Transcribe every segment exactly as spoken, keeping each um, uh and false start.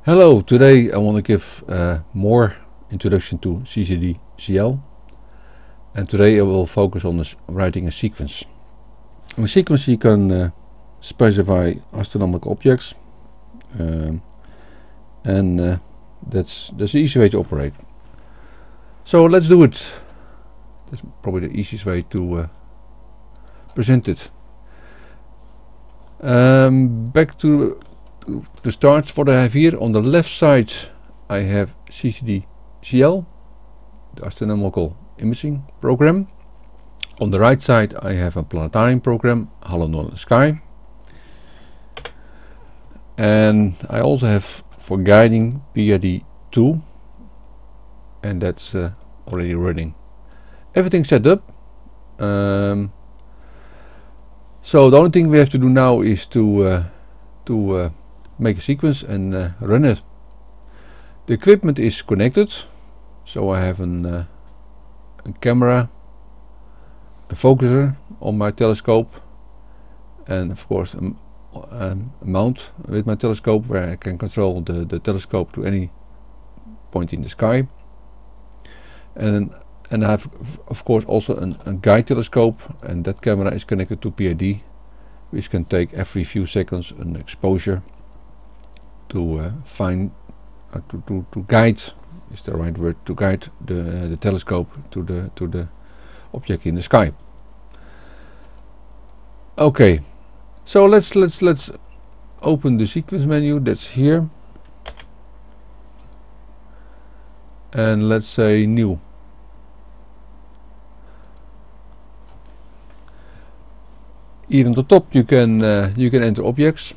Hello, today I want to give uh, more introduction to C C D C L, and today I will focus on this, writing a sequence. In a sequence you can uh, specify astronomical objects, um, and uh, that's, that's the easy way to operate. So let's do it. That's probably the easiest way to uh, present it. Um, back to To, to start, what I have here on the left side I have C C D C L, the astronomical imaging program. On the right side I have a planetarium program, Hallo Northern Sky. And I also have for guiding P I D two, and that's uh, already running. Everything set up. Um, so the only thing we have to do now is to uh, to uh, make a sequence and uh, run it. The equipment is connected, so I have an, uh, a camera, a focuser on my telescope, and of course a, um, a mount with my telescope where I can control the, the telescope to any point in the sky. And and I have of course also an, a guide telescope, and that camera is connected to P I D, which can take every few seconds an exposure to uh, find uh, to, to to guide is the right word to guide the uh, the telescope to the to the object in the sky. Okay, so let's let's let's open the sequence menu that's here, and let's say new. Here on the top you can uh, you can enter objects.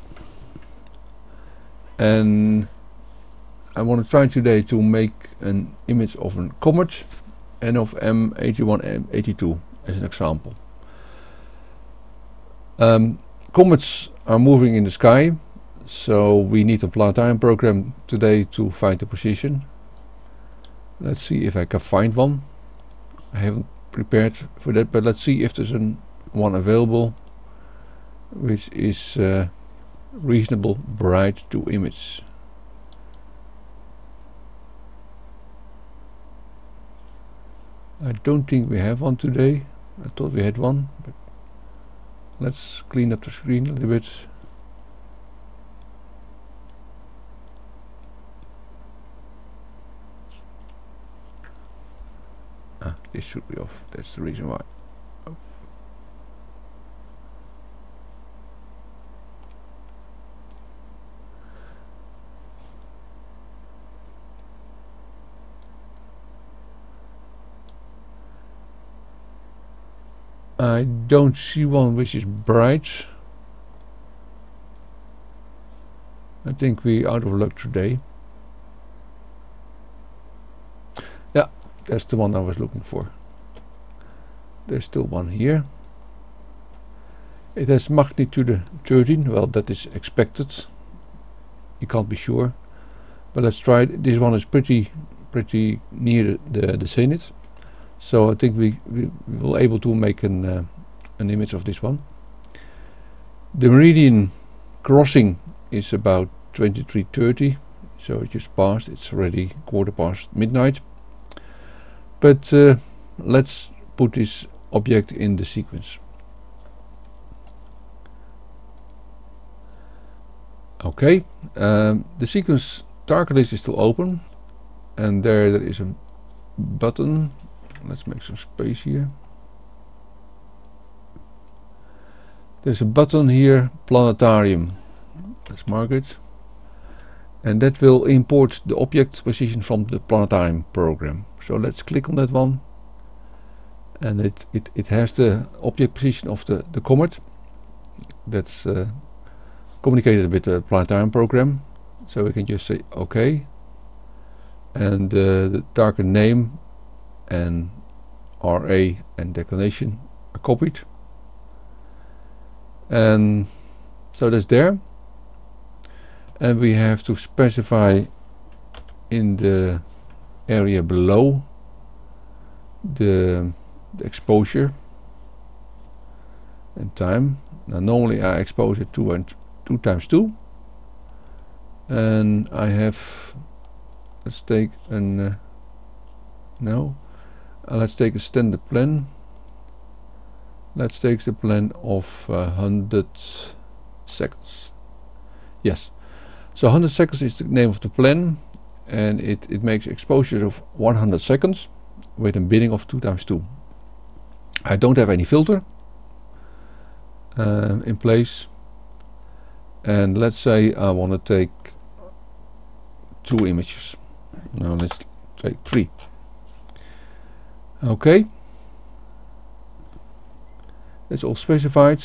And I want to try today to make an image of a comet and of M eighty-one M eighty-two as an example. Um, comets are moving in the sky, so we need a planetarium program today to find the position. Let's see if I can find one. I haven't prepared for that, but let's see if there's an, one available which is uh, reasonable bright to image. I don't think we have one today. I thought we had one, but let's clean up the screen a little bit. Ah, this should be off. That's the reason why. Oh. I don't see one which is bright. I think we're out of luck today. Yeah, that's the one I was looking for. There's still one here. It has magnitude thirteen. Well, that is expected. You can't be sure. But let's try it. This one is pretty pretty near the, the zenith. So I think we, we, we will able to make an uh, an image of this one. The meridian crossing is about twenty-three thirty, so it just passed. It's already quarter past midnight. But uh, let's put this object in the sequence. Okay, um, the sequence target list is still open, and there there is a button. Let's make some space here. There's a button here, planetarium. Let's mark it. And that will import the object position from the planetarium program. So let's click on that one. And it, it, it has the object position of the, the comet. That's uh, communicated with the planetarium program. So we can just say OK. And uh, the target name and R A and declination are copied, and so that's there. And we have to specify in the area below the, the exposure and time. Now normally I expose it two and two times two, and I have, let's take an uh, no uh, let's take a standard plan. Let's take the plan of uh, one hundred seconds. Yes, so one hundred seconds is the name of the plan, and it, it makes exposure of one hundred seconds with a binning of two times two. I don't have any filter uh, in place, and let's say I want to take two images. Now let's take three. Okay, it's all specified,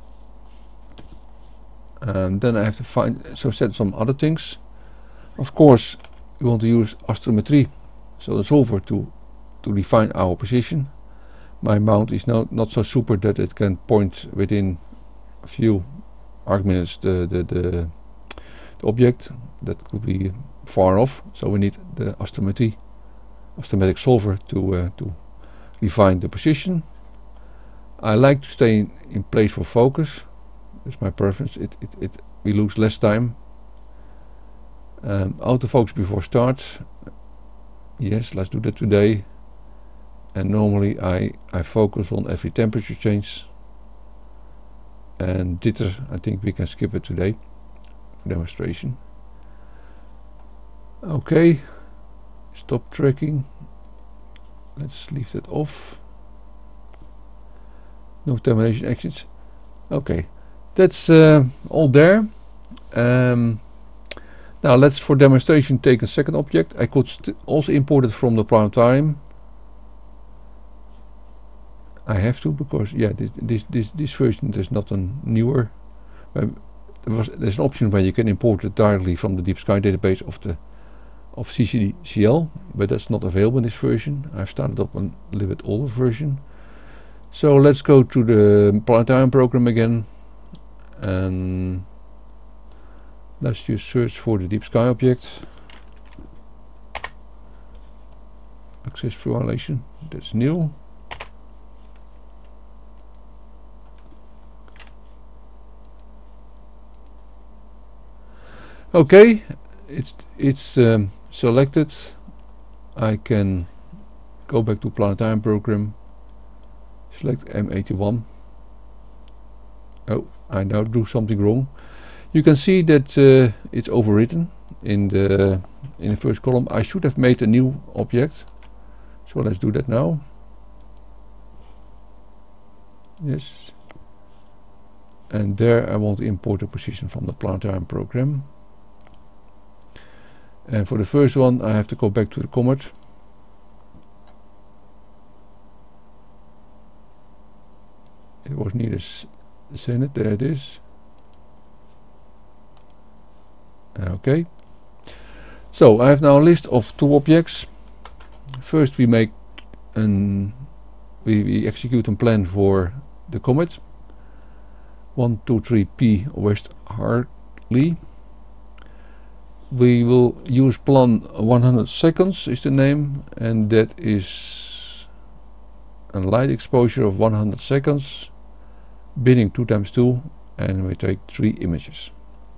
and then I have to find so set some other things. Of course, we want to use astrometry, so the solver to to define our position. My mount is not not so super that it can point within a few arc minutes the the, the, the object that could be far off. So we need the astrometry, astrometric solver to uh, to define the position. I like to stay in, in place for focus. That's my preference. It it, it we lose less time. Um, autofocus before start. Yes, let's do that today. And normally I, I focus on every temperature change, and jitter I think we can skip it today for demonstration. Okay, stop tracking, let's leave that off. No termination actions. Okay, that's uh, all there. Um, now let's for demonstration take a second object. I could st also import it from the planetarium. I have to, because yeah, this this this, this version there's not a newer. Um, there was there's an option where you can import it directly from the Deep Sky database of the of C C C L, but that's not available in this version. I've started up a little bit older version. So let's go to the planetarium program again, and let's just search for the Deep Sky object. Access violation. That's new. Okay, it's it's um, selected. I can go back to planetarium program, select M eighty-one. Oh, I now do something wrong. You can see that uh, it's overwritten in the in the first column. I should have made a new object, so let's do that now. Yes, and there I want to import the position from the planetarium program. And for the first one I have to go back to the comet. It was near the Zenith, there it is. Okay. So I have now a list of two objects. First we make an we, we execute a plan for the comet. one two three P West Hartley. We will use plan one hundred seconds is the name, and that is a light exposure of one hundred seconds, binning two times two, and we take three images.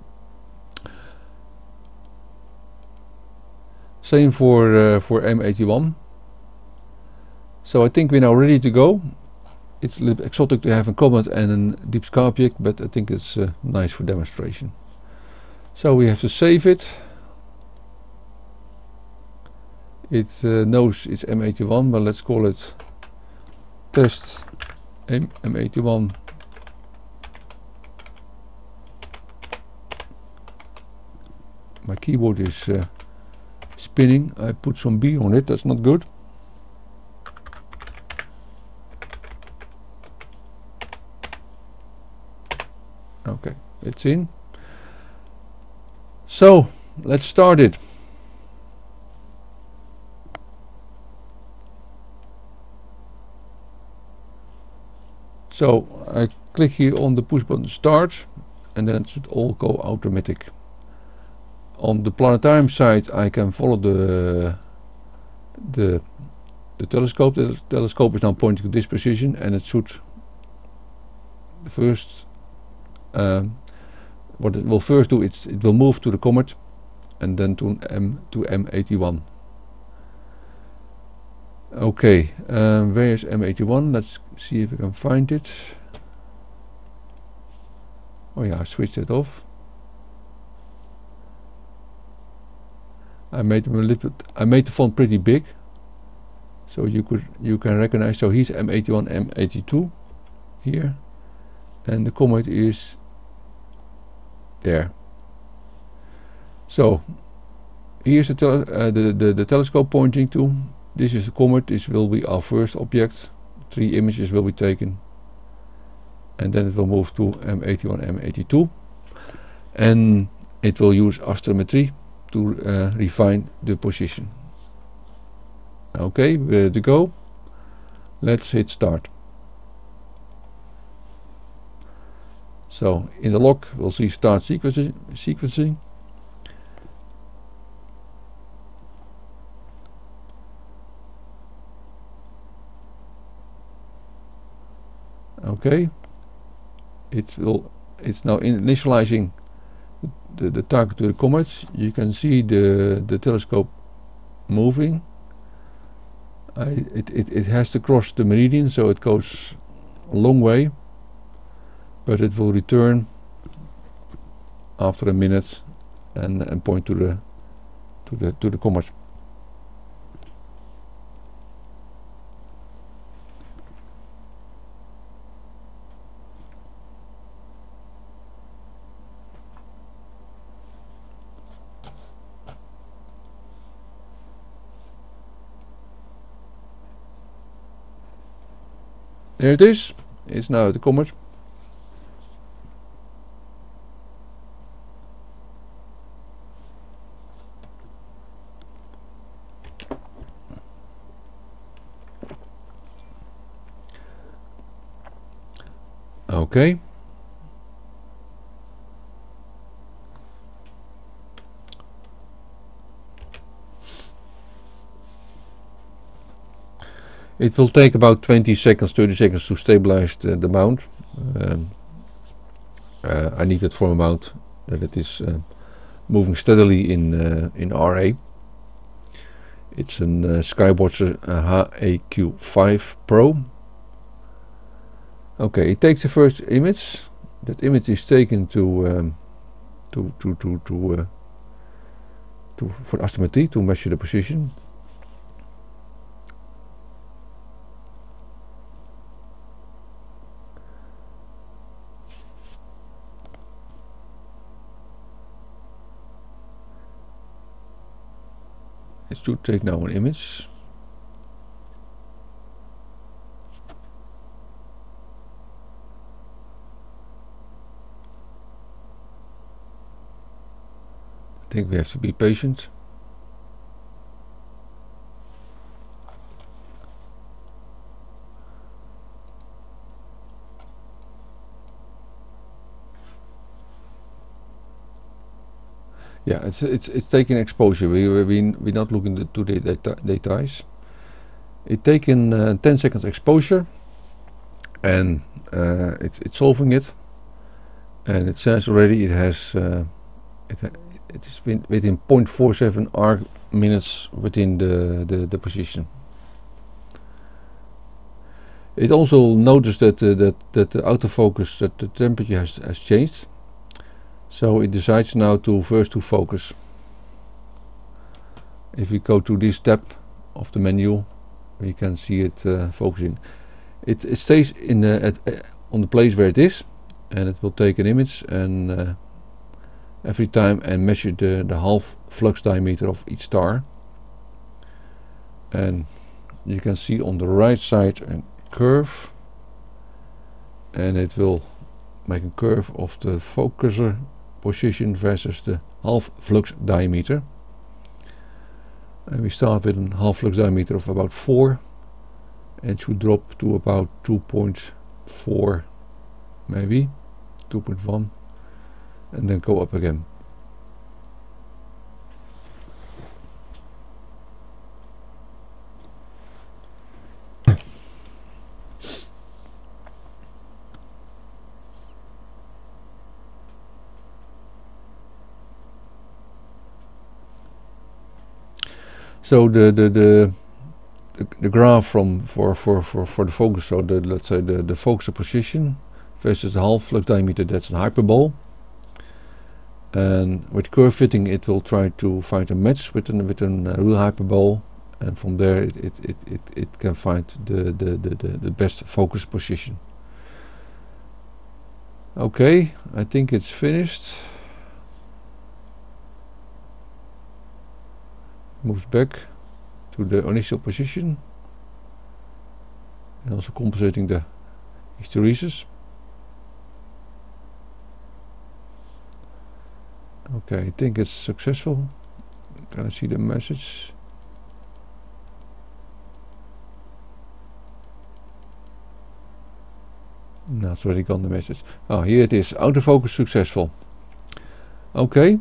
Same for uh, for M eighty-one. So I think we're now ready to go. It's a little bit exotic to have a comet and a Deep Sky object, but I think it's uh, nice for demonstration. So we have to save it. It uh, knows it's M eighty-one, but let's call it test M eighty-one. My keyboard is uh, spinning. I put some B on it, that's not good. Okay, it's in. So let's start it. So I click here on the push button start, and then it should all go automatic. On the planetarium side I can follow the the the telescope. The telescope is now pointing to this position, and it should first um, what it will first do, it's, it will move to the comet and then to M to M eighty-one. Okay, um, where is M eighty-one? Let's see if we can find it. Oh yeah, I switched it off. I made them a little bit, I made the font pretty big, so you could you can recognize. So he's M eighty-one, M eighty-two here, and the comet is there. So here's the, tele uh, the, the the telescope pointing to. This is the comet. This will be our first object. Three images will be taken, and then it will move to M eighty-one, M eighty-two, and it will use astrometry to uh, refine the position. Okay, we're ready to go. Let's hit start. So in the log we'll see start sequencing. sequencing. Okay, it will. It's now initializing the, the target to the comet. You can see the the telescope moving. I, it, it, it has to cross the meridian, so it goes a long way, but it will return after a minute and, and point to the to the to the comet. There it is. It's now the comet. Okay. It will take about twenty seconds, thirty seconds to stabilize the, the mount. Um, uh, I need it for a mount that it is uh, moving steadily in uh, in R A. It's a uh, Skywatcher uh, H A Q five Pro. Okay, it takes the first image. That image is taken to um, to to to to, uh, to for astrometry to measure the position. It should take now an image. I think we have to be patient. Yeah, it's it's it's taking exposure. We we we're not looking to the data, details. It's taken uh, ten seconds exposure, and uh, it's it's solving it. And it says already it has uh, it ha it is been within zero point four seven arc minutes within the, the the position. It also noticed that uh, that that the autofocus, that the temperature has has changed. So it decides now to first to focus. If we go to this tab of the menu, we can see it uh, focusing. It, it stays in uh, at, uh, on the place where it is, and it will take an image and uh, every time and measure the, the half flux diameter of each star. And you can see on the right side a curve, and it will make a curve of the focuser position versus the half flux diameter. And we start with a half flux diameter of about four, and should drop to about two point four, maybe two point one, and then go up again. So the the the the, the graph from for, for, for, for the focus, so the let's say the, the focuser position versus the half flux diameter, that's a hyperbole. And with curve fitting, it will try to find a match with an with an uh, real hyperbole, and from there it it, it, it, it can find the, the, the, the, the best focus position. Okay, I think it's finished. Moves back to the initial position, and also compensating the hysteresis. Okay, I think it's successful. Can I see the message? No, it's already gone, the message. Oh, here it is. Autofocus successful. Okay.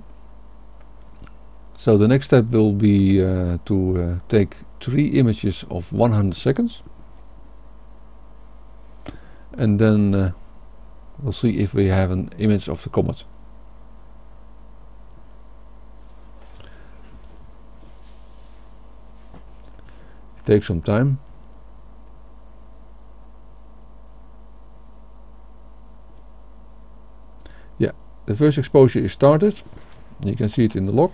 So the next step will be uh, to uh, take three images of one hundred seconds. And then uh, we'll see if we have an image of the comet. It takes some time. Yeah, the first exposure is started. You can see it in the log.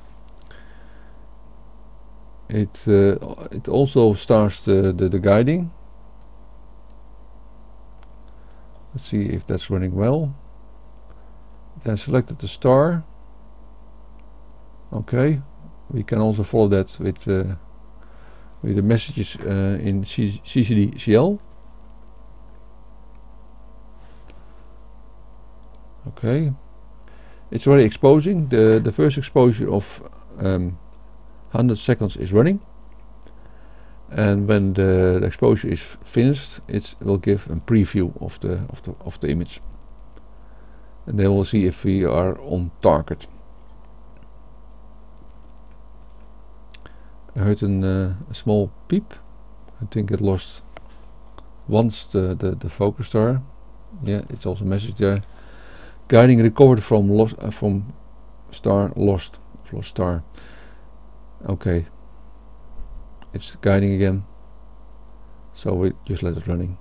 It uh, it also starts the, the, the guiding. Let's see if that's running well. It has selected the star. Okay, we can also follow that with uh, with the messages uh, in C C D C L. Okay, it's already exposing. The the first exposure of um, one hundred seconds is running, and when the, the exposure is finished, it will give a preview of the of the of the image, and then we'll see if we are on target. I heard an, uh, a small peep. I think it lost once the the, the focus star. Yeah, it's also a message there. Guiding recovered from lost uh, from star lost lost star. Okay, it's guiding again, so we just let it running.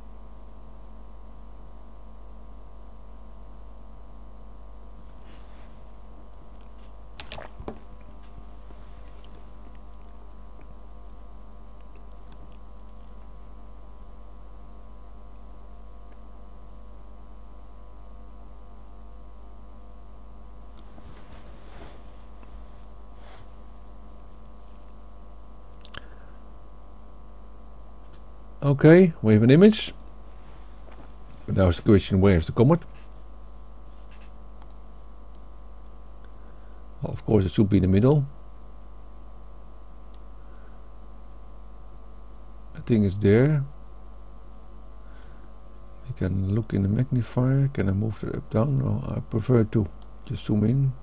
Okay, we have an image. Now is the question, where is the comet? Well, of course it should be in the middle. I think it's there. I can look in the magnifier. Can I move it up, down? No, I prefer to just zoom in.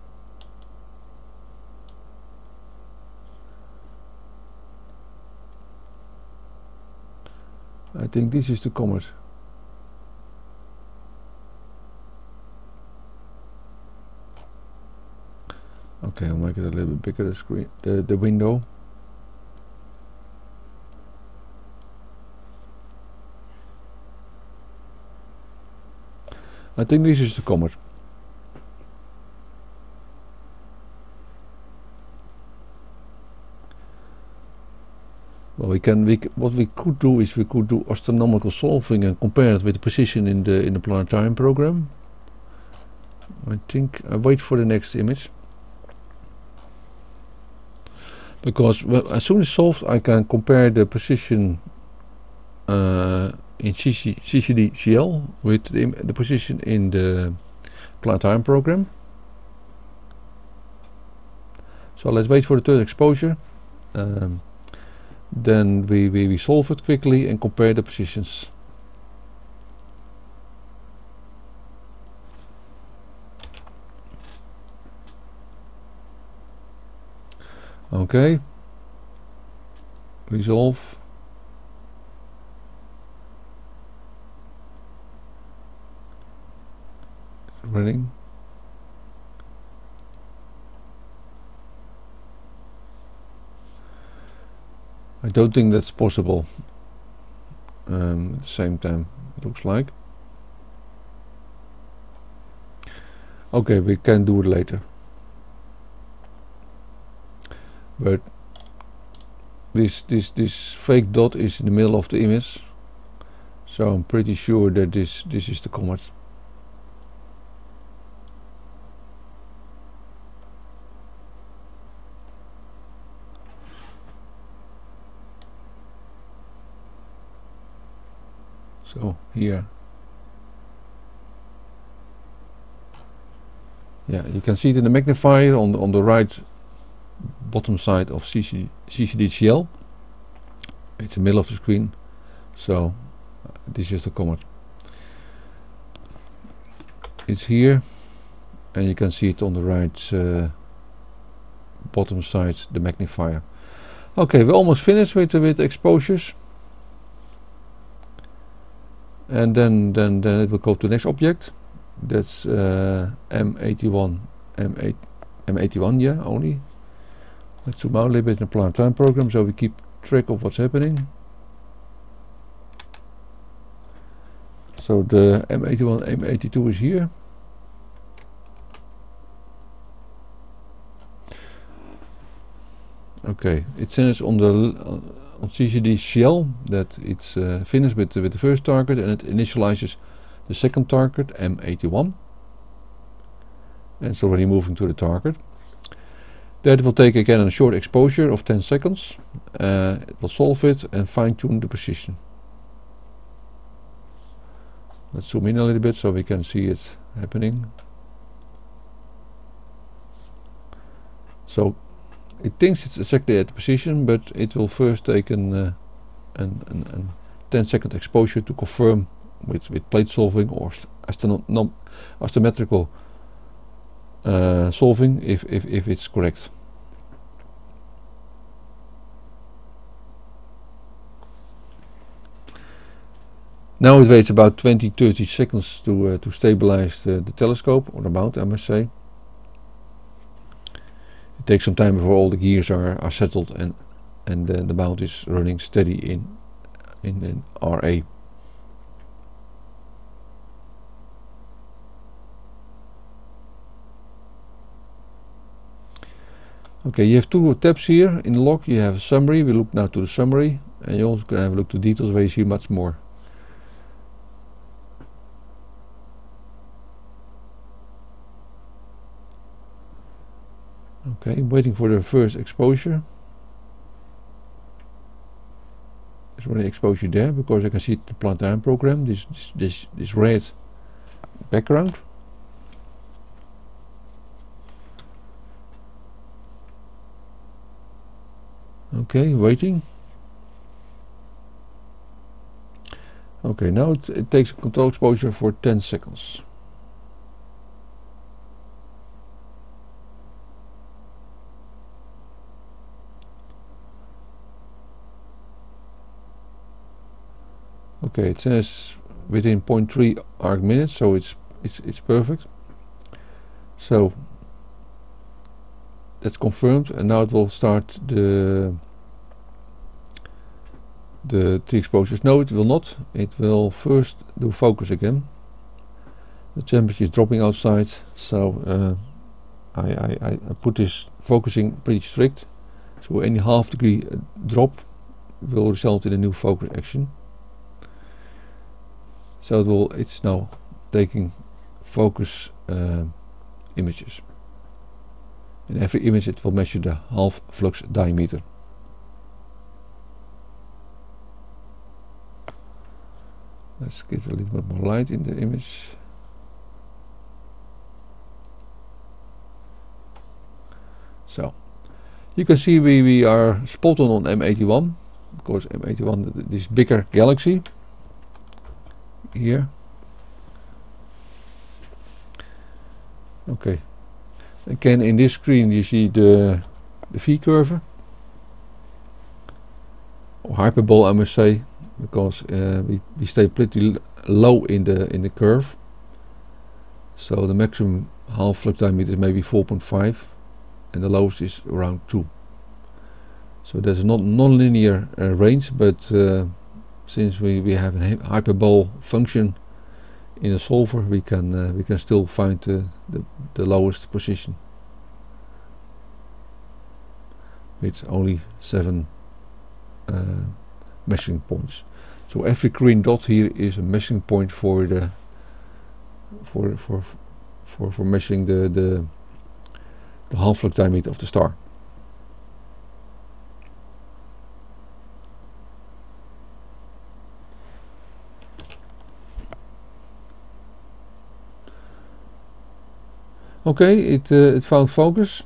I think this is the comet. Okay, I'll make it a little bit bigger, the screen, the, the window. I think this is the comet. Well, we can. We c what we could do is we could do astronomical solving and compare it with the position in the in the planetarium program. I think I wait for the next image, because well, as soon as solved, I can compare the position uh, in C C D C L with the, the position in the planetarium program. So let's wait for the third exposure. Um, Then we, we, we solve it quickly and compare the positions. Okay. Resolve. Running. I don't think that's possible um, at the same time, it looks like. Okay, we can do it later. But this this this fake dot is in the middle of the image, so I'm pretty sure that this this is the comet. So here, yeah, you can see it in the magnifier on the, on the right bottom side of C C D G L. It's the middle of the screen, so uh, this is the comet. It's here, and you can see it on the right uh, bottom side, the magnifier. Okay, we're almost finished with with exposures, and then then then it will go to the next object. That's uh, M eighty-one, M eight, M eighty-one, yeah, only. Let's zoom out a little bit in the Plant Time program so we keep track of what's happening. So the M eighty-one, M eighty-two is here. Okay, it says on the uh, on C C D G L that it's uh, finished with with the first target, and it initializes the second target, M eighty-one, and it's already moving to the target. That will take again a short exposure of ten seconds. Uh, it will solve it and fine-tune the position. Let's zoom in a little bit so we can see it happening. So it thinks it's exactly at the position, but it will first take an, uh, an, an, an ten second exposure to confirm with, with plate solving or astrometrical uh, solving if, if, if it's correct. Now it waits about twenty to thirty seconds to, uh, to stabilize the, the telescope, or the mount, I must say. It takes some time before all the gears are, are settled and, and uh, the mount is running steady in, in, in R A. Okay, you have two tabs here in the log. You have a summary. We look now to the summary, and you also can have a look to details where you see much more. Okay, I'm waiting for the first exposure. There's already exposure there because I can see the Plant Time program. This this this, this red background. Okay, waiting. Okay, now it, it takes a control exposure for ten seconds. Okay, it says within zero point three arc minutes, so it's it's it's perfect. So that's confirmed, and now it will start the the three exposures. No, it will not. It will first do focus again. The temperature is dropping outside, so uh, I, I, I put this focusing pretty strict. So any half degree drop will result in a new focus action. So it will, it's now taking focus uh, images. In every image it will measure the half flux diameter. Let's give a little bit more light in the image. So you can see we, we are spot on on M eighty-one, because M eighty-one, this bigger galaxy here. Okay, again in this screen you see the the V curve, or hyperbole I must say, because uh, we, we stay pretty low in the in the curve. So the maximum half flux diameter is maybe four point five, and the lowest is around two. So there's a non non-linear uh, range, but uh, since we, we have a hyperbole function in a solver, we can uh, we can still find uh, the the lowest position with only seven uh, measuring points. So every green dot here is a measuring point for the for for for for measuring the the the half flux diameter of the star. Okay, it uh, it found focus.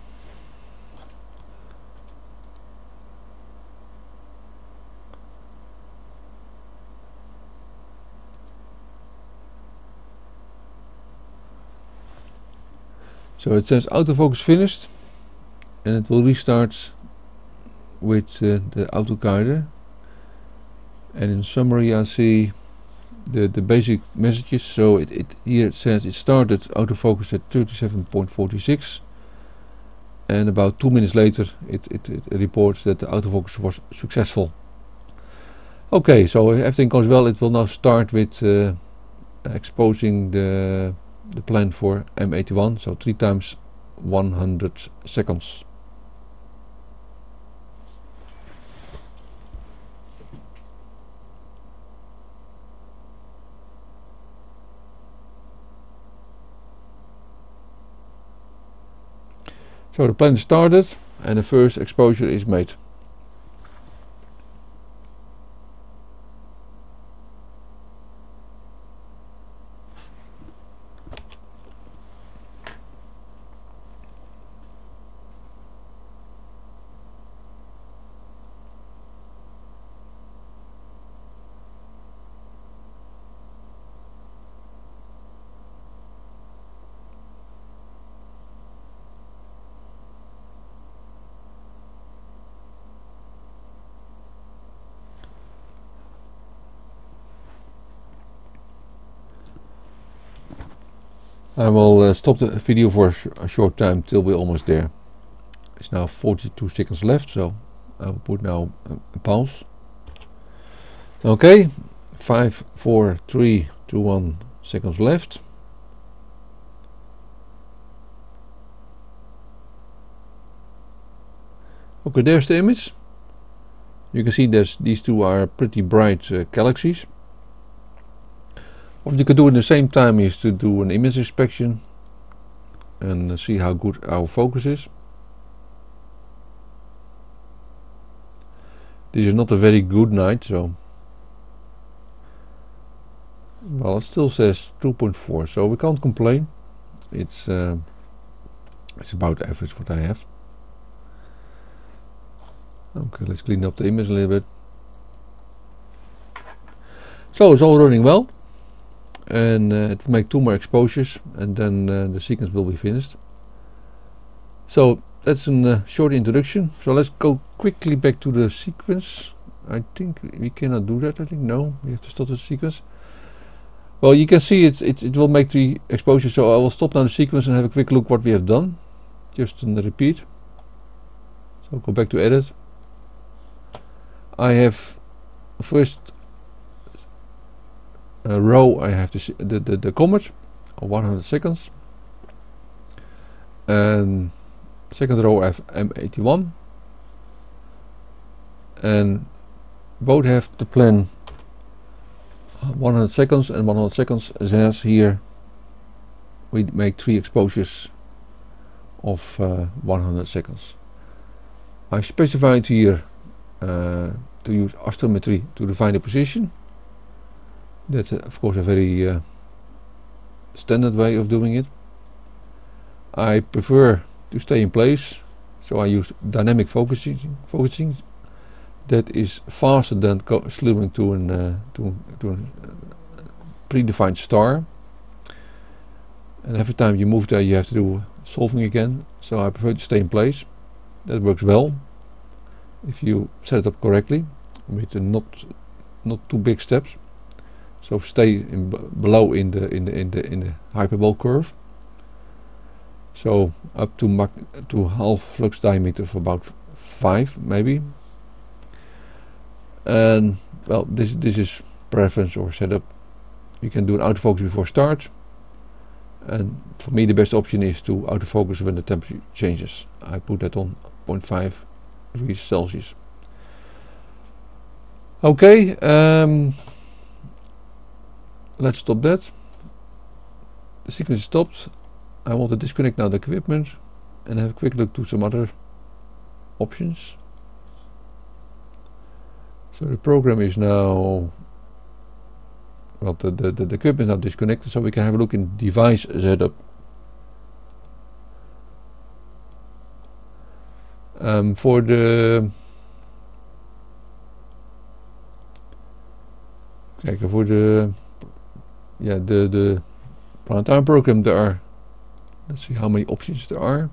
So it says autofocus finished, and it will restart with uh, the auto guider. And in summary, I see the the basic messages. So it, it here it says it started autofocus at thirty-seven point four six, and about two minutes later it, it, it reports that the autofocus was successful. Okay, so if everything goes well, it will now start with uh, exposing the the plan for M eighty-one, so three times one hundred seconds. So the plan started and the first exposure is made. I will uh, stop the video for a, sh a short time till we're almost there. It's now forty-two seconds left, so I will put now a, a pause. Okay, five, four, three, two, one seconds left. Okay, there's the image. You can see that these two are pretty bright uh, galaxies. What you can do at the same time is to do an image inspection and see how good our focus is. This is not a very good night, so well, it still says two point four, so we can't complain. It's uh, it's about average what I have. Okay, let's clean up the image a little bit. So it's all running well. And uh, it will make two more exposures, and then uh, the sequence will be finished. So that's a uh, short introduction. So let's go quickly back to the sequence. I think we cannot do that. I think no, we have to stop the sequence. Well, you can see it. It, it will make the exposure. So I will stop now the sequence and have a quick look what we have done. Just in the repeat. So go back to edit. I have first. Uh, row I have to the, the the comet of one hundred seconds, and second row I have M eighty-one, and both have the plan one hundred seconds and one hundred seconds. As here we make three exposures of uh, one hundred seconds. I specified here uh, to use astrometry to define the position. That's uh, of course a very uh, standard way of doing it. I prefer to stay in place, so I use dynamic focusing. Focusing that is faster than slewing to an uh, to to a uh, predefined star. And every time you move there, you have to do solving again. So I prefer to stay in place. That works well if you set it up correctly with uh, not not too big steps. So stay in b below in the in the in the in the hyperbole curve. So up to mag to half flux diameter of about five maybe, And well, this this is preference or setup. You can do an autofocus before start, and for me the best option is to autofocus when the temperature changes. I put that on zero point five degrees Celsius. Okay, um, let's stop that. The sequence is stopped. I want to disconnect now the equipment and have a quick look to some other options. So the program is now, well, the, the, the, the equipment is now disconnected, so we can have a look in device setup. Um, for the kijk, voor de yeah the the Planetarium program there are, let's see how many options there are.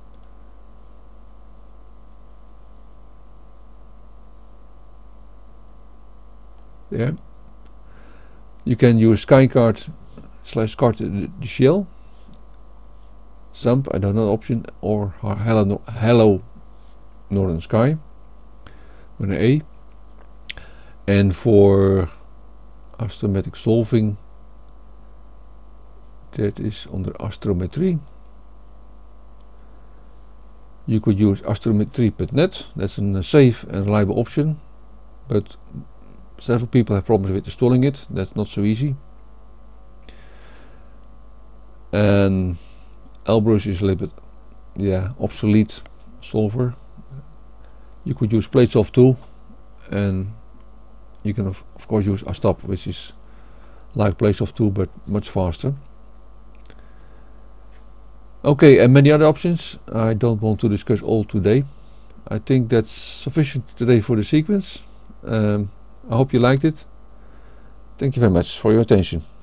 There. You can use SkyCard slash card the, the shell, S U M P, I don't know the option, or Hello, Hello Northern Sky with an A. And for astrometric solving, that is under astrometry. You could use astrometry dot net, that's a safe and reliable option, but several people have problems with installing it, that's not so easy. And Elbrus is a little bit, yeah, obsolete solver. You could use PlateSolve tool, and you can of, of course use Astap, which is like PlateSolve tool but much faster. Okay, and many other options. I don't want to discuss all today. I think that's sufficient today for the sequence. Um, I hope you liked it. Thank you very much for your attention.